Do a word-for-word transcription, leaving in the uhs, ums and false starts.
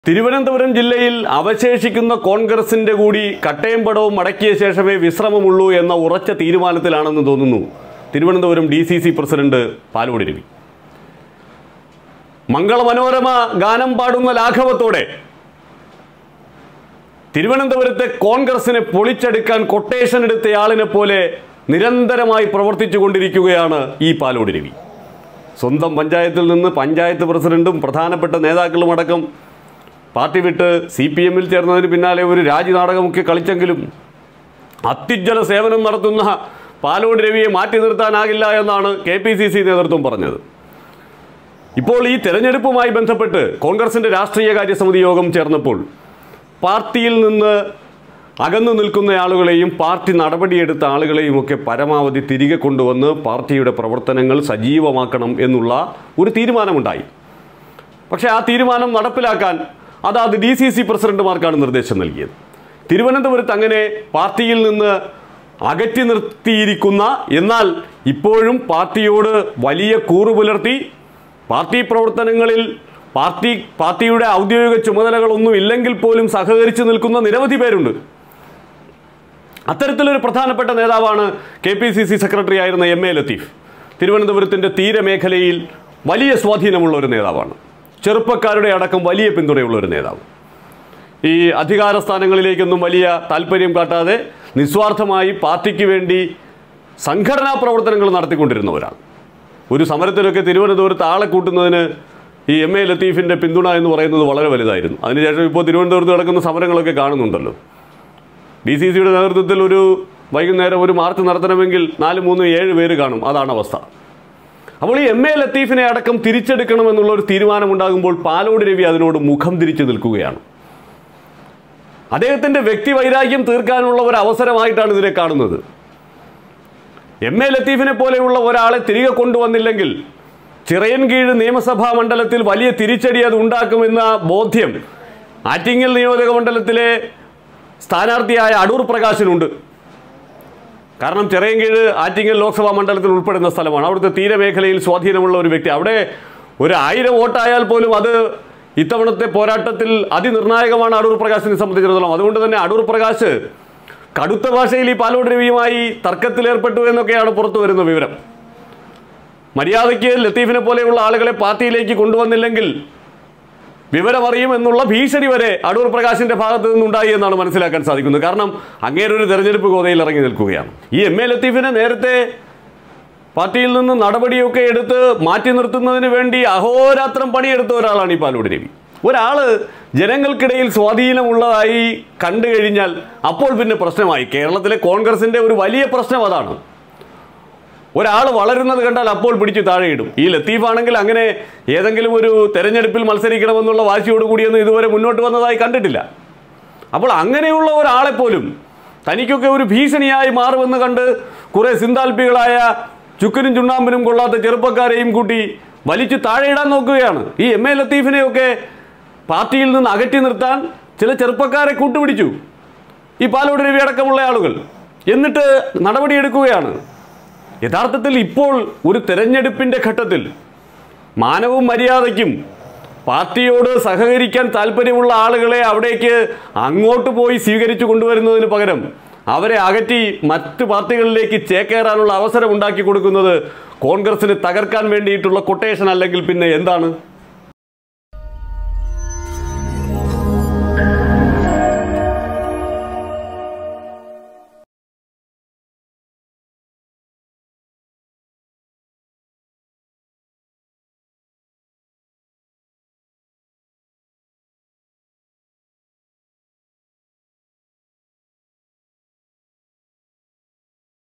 തിരുവനന്തപുരം ജില്ലയിൽ അവശേഷിക്കുന്ന കോൺഗ്രസിന്റെ കൂടി കട്ടയംപടവും അടക്കിയ ശേഷമേ വിശ്രമമുള്ളൂ എന്ന ഉറച്ച തീരുമാനത്തിലാണെന്ന് തോന്നുന്നു Thiruvananthapuram D C C president Palode Ravi. മംഗളമനോരമ ഗാനം പാടുന്ന ലാഘവത്തോടെ തിരുവനന്തപുരത്തെ കോൺഗ്രസിനെ പൊളിച്ചെടുക്കാൻ കൊട്ടേഷൻ എടുത്തയാളിനെ പോലെ നിരന്തരമായി പ്രവർത്തിച്ചു കൊണ്ടിരിക്കുകയാണ് ഈ പാലോട് രവി. സ്വന്തം പഞ്ചായത്തിൽ നിന്ന് പഞ്ചായത്ത് പ്രസിഡന്റും പ്രധാനപ്പെട്ട നേതാക്കളുമടക്കം പാർട്ടി വിട്ട് സി പി എമ്മിൽ ചേർന്നതിന് പിന്നാലെ ഒരു രാജ്യനാടകമൊക്കെ കളിച്ചെങ്കിലും അത്യുജ്വല സേവനം നടത്തുന്ന പാലോട് രവിയെ മാറ്റി നിർത്താനാകില്ല എന്നാണ് കെ പി സി സി നേതൃത്വം പറഞ്ഞത്. ഇപ്പോൾ ഈ തെരഞ്ഞെടുപ്പുമായി ബന്ധപ്പെട്ട് കോൺഗ്രസിൻ്റെ രാഷ്ട്രീയകാര്യ സമിതി യോഗം ചേർന്നപ്പോൾ പാർട്ടിയിൽ നിന്ന് അകന്നു നിൽക്കുന്ന ആളുകളെയും പാർട്ടി നടപടിയെടുത്ത ആളുകളെയും ഒക്കെ പരമാവധി തിരികെ കൊണ്ടുവന്ന് പാർട്ടിയുടെ പ്രവർത്തനങ്ങൾ സജീവമാക്കണം എന്നുള്ള ഒരു തീരുമാനമുണ്ടായി. പക്ഷേ ആ തീരുമാനം നടപ്പിലാക്കാൻ അതാത് ഡി സി സി പ്രസിഡന്റുമാർക്കാണ് നിർദ്ദേശം നൽകിയത്. തിരുവനന്തപുരത്ത് അങ്ങനെ പാർട്ടിയിൽ നിന്ന് അകറ്റി നിർത്തിയിരിക്കുന്ന, എന്നാൽ ഇപ്പോഴും പാർട്ടിയോട് വലിയ കൂറ് പുലർത്തി പാർട്ടി പ്രവർത്തനങ്ങളിൽ പാർട്ടി പാർട്ടിയുടെ ഔദ്യോഗിക ചുമതലകളൊന്നും ഇല്ലെങ്കിൽ പോലും സഹകരിച്ച് നിൽക്കുന്ന നിരവധി പേരുണ്ട്. അത്തരത്തിലൊരു പ്രധാനപ്പെട്ട നേതാവാണ് K P C C secretary ആയിരുന്ന എം എ ലത്തീഫ്. തിരുവനന്തപുരത്തിൻ്റെ തീരമേഖലയിൽ വലിയ സ്വാധീനമുള്ള ഒരു നേതാവാണ്. ചെറുപ്പക്കാരുടെ അടക്കം വലിയ പിന്തുണയുള്ള ഒരു നേതാവ്. ഈ അധികാര സ്ഥാനങ്ങളിലേക്കൊന്നും വലിയ താല്പര്യം കാട്ടാതെ നിസ്വാർത്ഥമായി പാർട്ടിക്ക് വേണ്ടി സംഘടനാ പ്രവർത്തനങ്ങൾ നടത്തിക്കൊണ്ടിരുന്നവരാണ്. ഒരു സമരത്തിലൊക്കെ തിരുവനന്തപുരത്ത് ആളെ കൂട്ടുന്നതിന് ഈ എം എ ലത്തീഫിൻ്റെ പിന്തുണ എന്ന് പറയുന്നത് വളരെ വലുതായിരുന്നു. അതിനുശേഷം ഇപ്പോൾ തിരുവനന്തപുരത്ത് നടക്കുന്ന സമരങ്ങളൊക്കെ കാണുന്നുണ്ടല്ലോ. ഡി സി സിയുടെ നേതൃത്വത്തിൽ ഒരു വൈകുന്നേരം ഒരു മാർച്ച് നടത്തണമെങ്കിൽ നാല് മൂന്ന് ഏഴ് പേര് കാണും. അതാണ് അവസ്ഥ. അപ്പോൾ ഈ എം എ ലത്തീഫിനെ അടക്കം തിരിച്ചെടുക്കണമെന്നുള്ള ഒരു തീരുമാനമുണ്ടാകുമ്പോൾ പാലോട് രവി അതിനോട് മുഖം തിരിച്ചു നിൽക്കുകയാണ്. അദ്ദേഹത്തിൻ്റെ വ്യക്തിവൈരാഗ്യം തീർക്കാനുള്ള ഒരു അവസരമായിട്ടാണ് ഇതിനെ കാണുന്നത്. എം എ ലത്തീഫിനെ പോലെയുള്ള ഒരാളെ തിരികെ കൊണ്ടുവന്നില്ലെങ്കിൽ ചിറയൻകീഴ് നിയമസഭാ മണ്ഡലത്തിൽ വലിയ തിരിച്ചടി അത് ഉണ്ടാക്കുമെന്ന ബോധ്യം ആറ്റിങ്ങൽ നിയോജക മണ്ഡലത്തിലെ സ്ഥാനാർത്ഥിയായ അടൂർ പ്രകാശിനുണ്ട്. കാരണം ചിറയൻകീഴ് ആറ്റിങ്ങൽ ലോക്സഭാ മണ്ഡലത്തിൽ ഉൾപ്പെടുന്ന സ്ഥലമാണ്. അവിടുത്തെ തീരമേഖലയിൽ സ്വാധീനമുള്ള ഒരു വ്യക്തി. അവിടെ ഒരു ആയിരം വോട്ടായാൽ പോലും അത് ഇത്തവണത്തെ പോരാട്ടത്തിൽ അതിനിർണായകമാണ് അടൂർ പ്രകാശിനെ സംബന്ധിച്ചിടത്തോളം. അതുകൊണ്ട് തന്നെ അടൂർ പ്രകാശ് കടുത്ത ഭാഷയിൽ ഈ പാലോട് രവിയുമായി തർക്കത്തിലേർപ്പെട്ടു എന്നൊക്കെയാണ് പുറത്തു വരുന്ന വിവരം. മര്യാദയ്ക്ക് ലത്തീഫിനെ പോലെയുള്ള ആളുകളെ പാർട്ടിയിലേക്ക് കൊണ്ടുവന്നില്ലെങ്കിൽ വിവരമറിയും എന്നുള്ള ഭീഷണി വരെ അടൂർ പ്രകാശിൻ്റെ ഭാഗത്തു നിന്നുണ്ടായി എന്നാണ് മനസ്സിലാക്കാൻ സാധിക്കുന്നത്. കാരണം അങ്ങേരൊരു തെരഞ്ഞെടുപ്പ് ഗോതയിൽ ഇറങ്ങി നിൽക്കുകയാണ്. ഈ എം എ ലത്തീഫിനെ നേരത്തെ പാർട്ടിയിൽ നിന്ന് നടപടിയൊക്കെ എടുത്ത് മാറ്റി നിർത്തുന്നതിന് വേണ്ടി അഹോരാത്രം പണിയെടുത്ത ഒരാളാണ് ഈ പാലോട് രവി. ഒരാൾ ജനങ്ങൾക്കിടയിൽ സ്വാധീനമുള്ളതായി കണ്ടു കഴിഞ്ഞാൽ അപ്പോൾ പിന്നെ പ്രശ്നമായി. കേരളത്തിലെ കോൺഗ്രസിൻ്റെ ഒരു വലിയ പ്രശ്നം അതാണ്. ഒരാൾ വളരുന്നത് കണ്ടാൽ അപ്പോൾ പിടിച്ച് താഴെയിടും. ഈ ലത്തീഫാണെങ്കിൽ അങ്ങനെ ഏതെങ്കിലും ഒരു തെരഞ്ഞെടുപ്പിൽ മത്സരിക്കണമെന്നുള്ള വാശിയോടുകൂടിയൊന്നും ഇതുവരെ മുന്നോട്ട് വന്നതായി കണ്ടിട്ടില്ല. അപ്പോൾ അങ്ങനെയുള്ള ഒരാളെപ്പോലും തനിക്കൊക്കെ ഒരു ഭീഷണിയായി മാറുമെന്ന് കണ്ട് കുറേ സിന്താൽപ്പികളായ ചുക്കിനും ചുണ്ണാമ്പിനും കൊള്ളാത്ത ചെറുപ്പക്കാരെയും കൂട്ടി വലിച്ചു താഴെയിടാൻ നോക്കുകയാണ്. ഈ എം എ ലത്തീഫിനെയൊക്കെ പാർട്ടിയിൽ നിന്ന് അകറ്റി നിർത്താൻ ചില ചെറുപ്പക്കാരെ കൂട്ടുപിടിച്ചു ഈ പാലോട് രവി അടക്കമുള്ള ആളുകൾ. എന്നിട്ട് നടപടിയെടുക്കുകയാണ്. യഥാർത്ഥത്തിൽ ഇപ്പോൾ ഒരു തെരഞ്ഞെടുപ്പിൻ്റെ ഘട്ടത്തിൽ മാനവും മര്യാദയ്ക്കും പാർട്ടിയോട് സഹകരിക്കാൻ താല്പര്യമുള്ള ആളുകളെ അവിടേക്ക് അങ്ങോട്ട് പോയി സ്വീകരിച്ചു കൊണ്ടുവരുന്നതിന് പകരം അവരെ അകറ്റി മറ്റ് പാർട്ടികളിലേക്ക് ചേക്കേറാനുള്ള അവസരം ഉണ്ടാക്കി കൊടുക്കുന്നത് കോൺഗ്രസിന് തകർക്കാൻ വേണ്ടിയിട്ടുള്ള കൊട്ടേഷൻ അല്ലെങ്കിൽ പിന്നെ എന്താണ്?